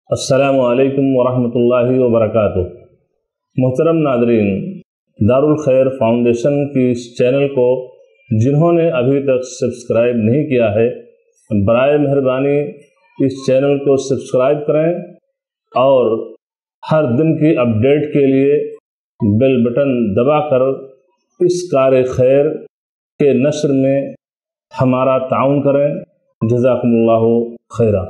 السلام علیکم ورحمۃ اللہ وبرکاتہ۔ محترم ناظرین، دارالخیر فاؤنڈیشن کی اس چینل کو جنہوں نے ابھی تک سبسکرائب نہیں کیا ہے، برائے مہربانی اس چینل کو سبسکرائب کریں اور ہر دن کی اپڈیٹ کے لیے بیل بٹن دبا کر اس کار خیر کے نشر میں ہمارا تعاون کریں۔ جزاکم اللہ خیرا۔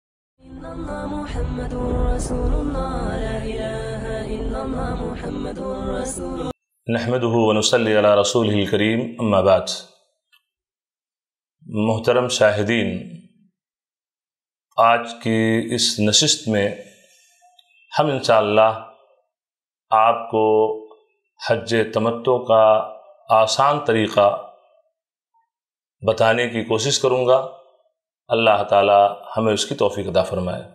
نحمده ونصلی علی رسولہ الکریم، اما بعد۔ محترم شاہدین، آج کی اس نشست میں ہم انشاءاللہ آپ کو حج تمتع کا آسان طریقہ بتانے کی کوشش کروں گا۔ اللہ تعالی ہمیں اس کی توفیق عطا فرمائے۔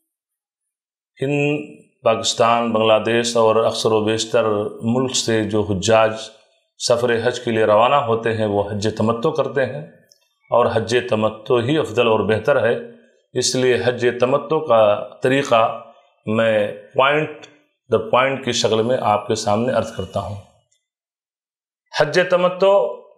ہند، پاکستان، بنگلہ دیش اور اکثر و بیشتر ملک سے جو حجاج سفر حج کے لیے روانہ ہوتے ہیں وہ حج تمتع کرتے ہیں، اور حج تمتع ہی افضل اور بہتر ہے۔ اس لیے حج تمتع کا طریقہ میں پوائنٹ در پوائنٹ کی شکل میں آپ کے سامنے عرض کرتا ہوں۔ حج تمتع،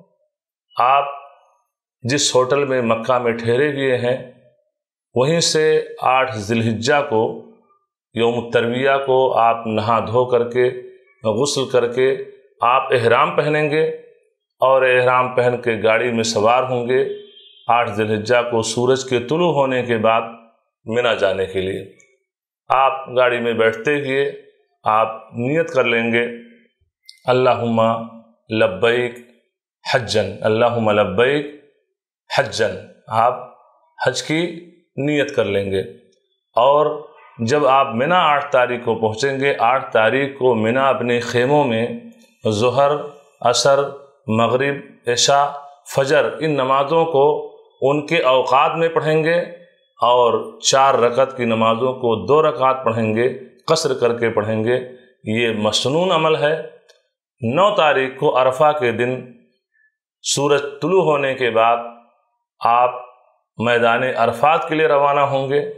آپ جس ہوٹل میں مکہ میں ٹھہرے ہوئے ہیں وہیں سے 8 ذی الحجہ کو، یوم الترویہ کو، آپ نہا دھو کر کے غسل کر کے آپ احرام پہنیں گے اور احرام پہن کے گاڑی میں سوار ہوں گے 8 ذی الحجہ کو سورج کے طلوع ہونے کے بعد منی جانے کے لیے۔ آپ گاڑی میں بیٹھتے ہوئے آپ نیت کر لیں گے، اللہم لبیک حجن، اللہم لبیک حجن۔ آپ حج کی نیت کر لیں گے، اور جب آپ منی 8 تاریخ کو پہنچیں گے، 8 تاریخ کو منی اپنے خیموں میں ظہر، عصر، مغرب، عشاء، فجر، ان نمازوں کو ان کے اوقات میں پڑھیں گے، اور 4 رکعت کی نمازوں کو 2 رکعت پڑھیں گے، قصر کر کے پڑھیں گے۔ یہ مسنون عمل ہے۔ 9 تاریخ کو عرفہ کے دن سورج طلوع ہونے کے بعد آپ میدان عرفات کے لیے روانہ ہوں گے۔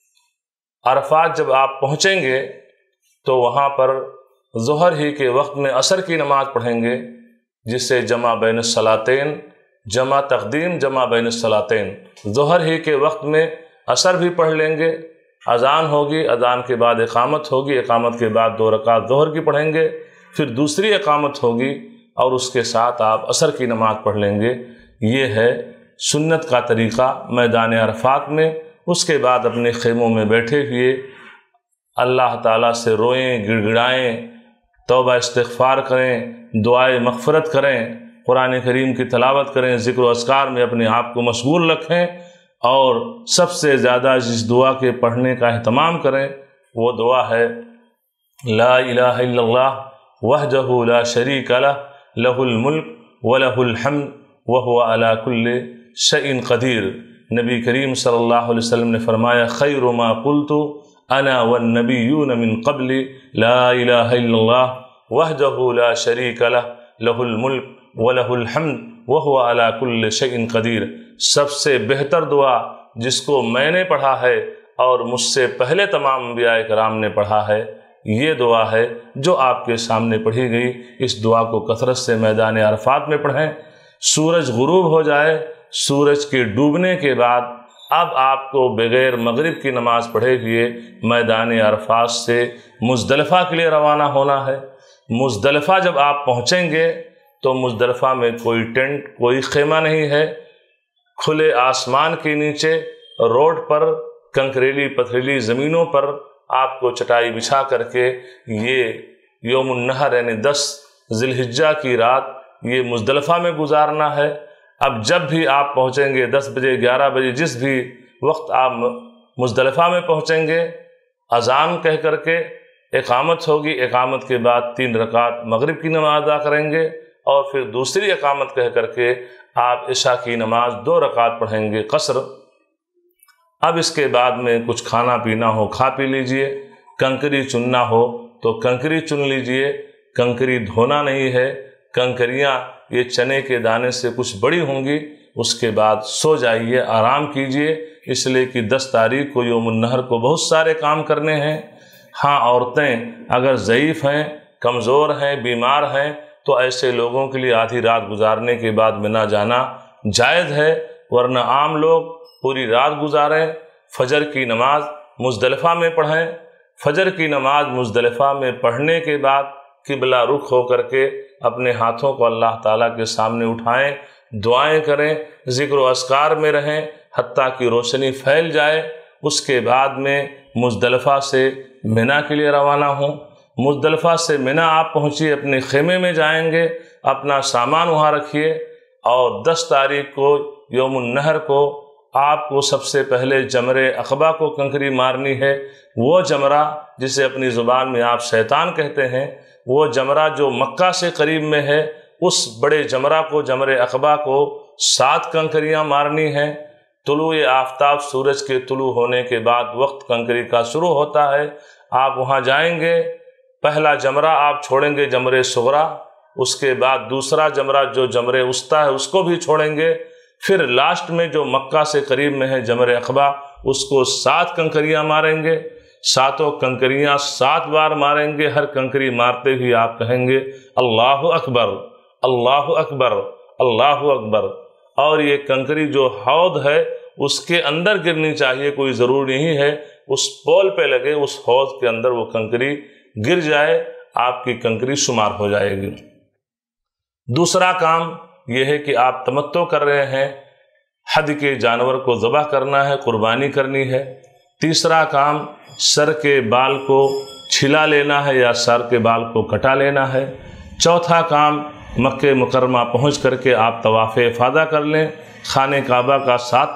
عرفات جب آپ پہنچیں گے تو وہاں پر ظہر ہی کے وقت میں عصر کی نماز پڑھیں گے، جسے جمع بین الصلاتین، جمع تقدیم جمع بین الصلاتین، ظہر ہی کے وقت میں عصر بھی پڑھ لیں گے۔ اذان ہوگی، اذان کے بعد اقامت ہوگی، اقامت کے بعد 2 رکعت ظہر کی پڑھیں گے، پھر دوسری اقامت ہوگی اور اس کے ساتھ آپ عصر کی نماز پڑھ لیں گے۔ یہ ہے سنت کا طریقہ میدان عرفات میں۔ اس کے بعد اپنے خیموں میں بیٹھے ہوئے اللہ تعالیٰ سے روئیں، گڑ گڑائیں، توبہ استغفار کریں، دعائے مغفرت کریں، قرآن کریم کی تلاوت کریں، ذکر و اذکار میں اپنے آپ کو مشغول رکھیں، اور سب سے زیادہ جس دعا کے پڑھنے کا اہتمام کریں وہ دعا ہے لا الہ الا اللہ وحدہ لا شریک لہ لہ الملک ولہ الحمد وہو علی کل شیء قدیر۔ نبی کریم صلی اللہ علیہ وسلم نے فرمایا خیر ما قلت انا والنبیون من قبلی لا الہ الا اللہ وحدہ لا شریک لہ لہ الملک ولہ الحمد وہو علی کل شیء قدیر۔ سب سے بہتر دعا جس کو میں نے پڑھا ہے اور مجھ سے پہلے تمام انبیاء کرام نے پڑھا ہے، یہ دعا ہے جو آپ کے سامنے پڑھی گئی۔ اس دعا کو کثرت سے میدان عرفات میں پڑھیں۔ سورج غروب ہو جائے، سورج کے ڈوبنے کے بعد اب آپ کو بغیر مغرب کی نماز پڑھے ہوئے میدان عرفات سے مزدلفہ کے لیے روانہ ہونا ہے۔ مزدلفہ جب آپ پہنچیں گے تو مزدلفہ میں کوئی ٹینٹ، کوئی خیمہ نہیں ہے۔ کھلے آسمان کے نیچے روڈ پر، کنکریلی پتھریلی زمینوں پر آپ کو چٹائی بچھا کر کے یہ یوم النحر یعنی 10 ذی الحجہ کی رات یہ مزدلفہ میں گزارنا ہے۔ اب جب بھی آپ پہنچیں گے 10 بجے، 11 بجے، جس بھی وقت آپ مزدلفہ میں پہنچیں گے، اذان کہہ کر کے اقامت ہوگی، اقامت کے بعد 3 رکعت مغرب کی نماز ادا کریں گے، اور پھر دوسری اقامت کہہ کر کے آپ عشاء کی نماز 2 رکعت پڑھیں گے قصر۔ اب اس کے بعد میں کچھ کھانا پینا ہو کھا پی لیجئے، کنکری چننا ہو تو کنکری چن لیجئے۔ کنکری دھونا نہیں ہے، کنکریاں یہ چنے کے دانے سے کچھ بڑی ہوں گی، اس کے بعد سو جائیے، آرام کیجیے، اس لیے کہ 10 تاریخ کو یوم النحر کو بہت سارے کام کرنے ہیں۔ ہاں، عورتیں اگر ضعیف ہیں، کمزور ہیں، بیمار ہیں تو ایسے لوگوں کے لیے آدھی رات گزارنے کے بعد منا جانا جائز ہے، ورنہ عام لوگ پوری رات گزاریں، فجر کی نماز مزدلفہ میں پڑھیں، فجر کی نماز مزدلفہ میں پڑھنے کے بعد قبلہ رخ ہو کر کے اپنے ہاتھوں کو اللہ تعالیٰ کے سامنے اٹھائیں، دعائیں کریں، ذکر و اذکار میں رہیں حتیٰ کہ روشنی پھیل جائے۔ اس کے بعد میں مزدلفہ سے منا کے لیے روانہ ہوں۔ مزدلفہ سے منا آپ پہنچیے، اپنے خیمے میں جائیں گے، اپنا سامان وہاں رکھیے، اور 10 تاریخ کو یوم النحر کو آپ کو سب سے پہلے جمرے عقبہ کو کنکری مارنی ہے۔ وہ جمرہ جسے اپنی زبان میں آپ شیطان کہتے ہیں، وہ جمرہ جو مکہ سے قریب میں ہے، اس بڑے جمرہ کو، جمرے عقبہ کو 7 کنکریاں مارنی ہیں۔ طلوع آفتاب سورج کے طلوع ہونے کے بعد وقت کنکری کا شروع ہوتا ہے، آپ وہاں جائیں گے، پہلا جمرہ آپ چھوڑیں گے جمرے صغرا، اس کے بعد دوسرا جمرہ جو جمرے وسطیٰ ہے اس کو بھی چھوڑیں گے، پھر لاسٹ میں جو مکہ سے قریب میں ہے جمرے عقبہ، اس کو 7 کنکریاں ماریں گے۔ 7 کنکریاں 7 بار ماریں گے، ہر کنکری مارتے ہوئے آپ کہیں گے اللہ اکبر، اللہ اکبر، اللہ اکبر، اور یہ کنکری جو حوض ہے اس کے اندر گرنی چاہیے، کوئی ضروری نہیں ہے اس پول پہ لگے، اس حوض کے اندر وہ کنکری گر جائے، آپ کی کنکری شمار ہو جائے گی۔ دوسرا کام یہ ہے کہ آپ تمتع کر رہے ہیں، حد کے جانور کو ذبح کرنا ہے، قربانی کرنی ہے۔ تیسرا کام سر کے بال کو چھلا لینا ہے یا سر کے بال کو کٹا لینا ہے۔ چوتھا کام مکہ مکرمہ پہنچ کر کے آپ طواف افاضہ کر لیں، خانہ کعبہ کا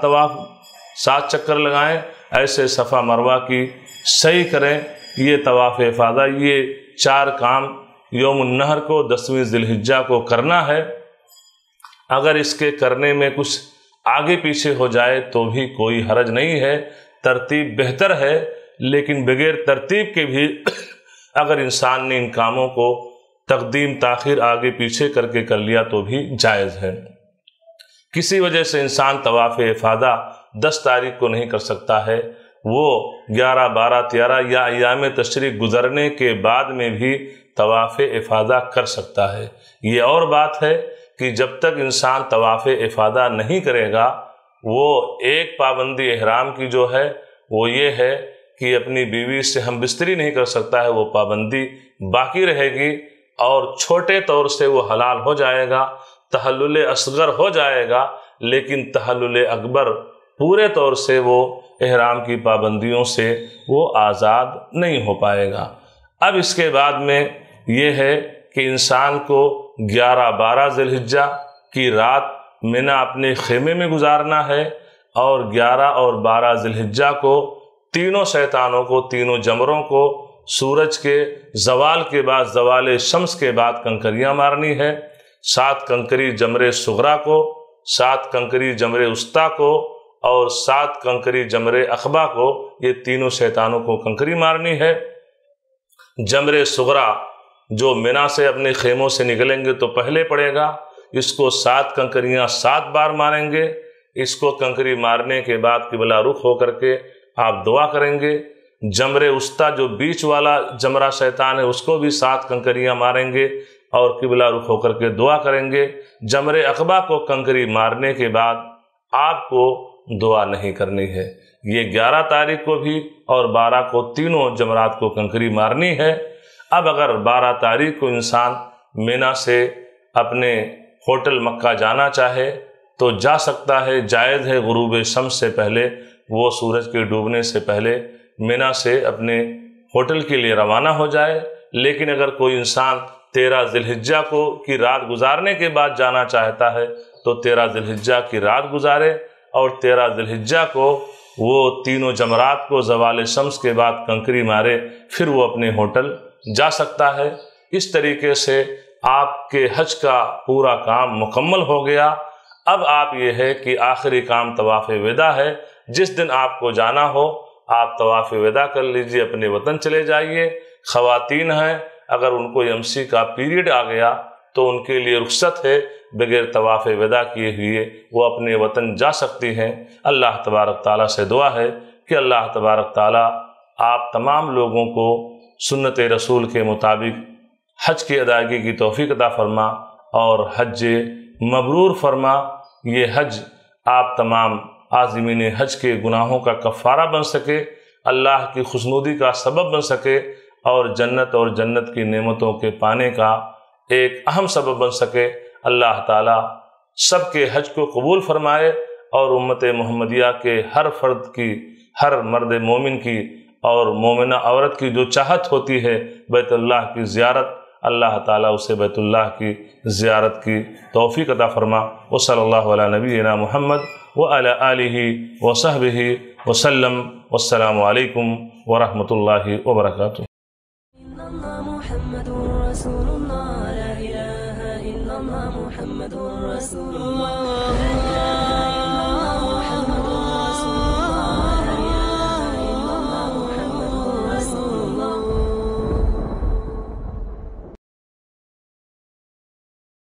7 چکر لگائیں، ایسے صفا مروہ کی سعی کریں۔ یہ طواف افاضہ، یہ 4 کام یوم النحر کو 10ویں ذی الحجہ کو کرنا ہے۔ اگر اس کے کرنے میں کچھ آگے پیچھے ہو جائے تو بھی کوئی حرج نہیں ہے، ترتیب بہتر ہے، لیکن بغیر ترتیب کے بھی اگر انسان نے ان کاموں کو تقدیم تاخیر آگے پیچھے کر کے کر لیا تو بھی جائز ہے۔ کسی وجہ سے انسان طواف افاضہ 10 تاریخ کو نہیں کر سکتا ہے، وہ 11، 12، 13 یا ایام تشریق گزرنے کے بعد میں بھی طواف افاضہ کر سکتا ہے۔ یہ اور بات ہے کہ جب تک انسان طواف افاضہ نہیں کرے گا، وہ ایک پابندی احرام کی جو ہے وہ یہ ہے کہ اپنی بیوی سے ہم بستری نہیں کر سکتا ہے، وہ پابندی باقی رہے گی، اور چھوٹے طور سے وہ حلال ہو جائے گا، تحلل اصغر ہو جائے گا، لیکن تحلل اکبر پورے طور سے وہ احرام کی پابندیوں سے وہ آزاد نہیں ہو پائے گا۔ اب اس کے بعد میں یہ ہے کہ انسان کو 11، 12 ذی الحجہ کی رات منا اپنے خیمے میں گزارنا ہے، اور 11 اور 12 ذی الحجہ کو تینوں شیطانوں کو، تینوں جمروں کو سورج کے زوال کے بعد، زوال شمس کے بعد کنکریاں مارنی ہے۔ 7 کنکری جمرے صغرا کو، 7 کنکری جمرے وسطیٰ کو، اور 7 کنکری جمرے عقبہ کو، یہ تینوں شیطانوں کو کنکری مارنی ہے۔ جمرے صغرا جو منا سے اپنے خیموں سے نکلیں گے تو پہلے پڑے گا، اس کو 7 کنکریاں 7 بار ماریں گے۔ اس کو کنکری مارنے کے بعد قبلہ رخ ہو کر کے آپ دعا کریں گے۔ جمرے وسطیٰ جو بیچ والا جمرہ شیطان ہے اس کو بھی 7 کنکریاں ماریں گے اور قبلہ رخ ہو کر کے دعا کریں گے۔ جمرے عقبہ کو کنکری مارنے کے بعد آپ کو دعا نہیں کرنی ہے۔ یہ 11 تاریخ کو بھی اور 12 کو تینوں جمرات کو کنکری مارنی ہے۔ اب اگر 12 تاریخ کو انسان مینا سے اپنے ہوٹل مکہ جانا چاہے تو جا سکتا ہے، جائز ہے، غروب شمس سے پہلے، وہ سورج کے ڈوبنے سے پہلے مینا سے اپنے ہوٹل کے لیے روانہ ہو جائے۔ لیکن اگر کوئی انسان 13 ذی الحجہ کو کی رات گزارنے کے بعد جانا چاہتا ہے تو 13 ذی الحجہ کی رات گزارے، اور 13 ذی الحجہ کو وہ تینوں جمرات کو زوال شمس کے بعد کنکری مارے، پھر وہ اپنے ہوٹل جا سکتا ہے۔ اس طریقے سے آپ کے حج کا پورا کام مکمل ہو گیا۔ اب آپ یہ ہے کہ آخری کام طواف وداع ہے۔ جس دن آپ کو جانا ہو آپ طواف وداع کر لیجئے، اپنے وطن چلے جائیے۔ خواتین ہیں، اگر ان کو MC کا پیریڈ آ گیا تو ان کے لیے رخصت ہے، بغیر طواف وداع کیے ہوئے وہ اپنے وطن جا سکتی ہیں۔ اللہ تبارک تعالیٰ سے دعا ہے کہ اللہ تبارک تعالیٰ آپ تمام لوگوں کو سنت رسول کے مطابق حج کی ادائیگی کی توفیق عطا فرما اور حج مبرور فرما۔ یہ حج آپ تمام عازمین حج کے گناہوں کا کفارہ بن سکے، اللہ کی خوشنودی کا سبب بن سکے، اور جنت کی نعمتوں کے پانے کا ایک اہم سبب بن سکے۔ اللہ تعالیٰ سب کے حج کو قبول فرمائے اور امت محمدیہ کے ہر فرد کی، ہر مرد مومن کی اور مومنہ عورت کی جو چاہت ہوتی ہے بیت اللہ کی زیارت، اللہ تعالیٰ اسے بیت اللہ کی زیارت کی توفیق عطا فرما۔ وصلی اللہ علی نبینا محمد وعلی آلہ وصحبہ وسلم۔ والسلام علیکم ورحمۃ اللہ وبرکاتہ۔ محمد رسول اللہ، لا الہ الا اللہ محمد رسول اللہ۔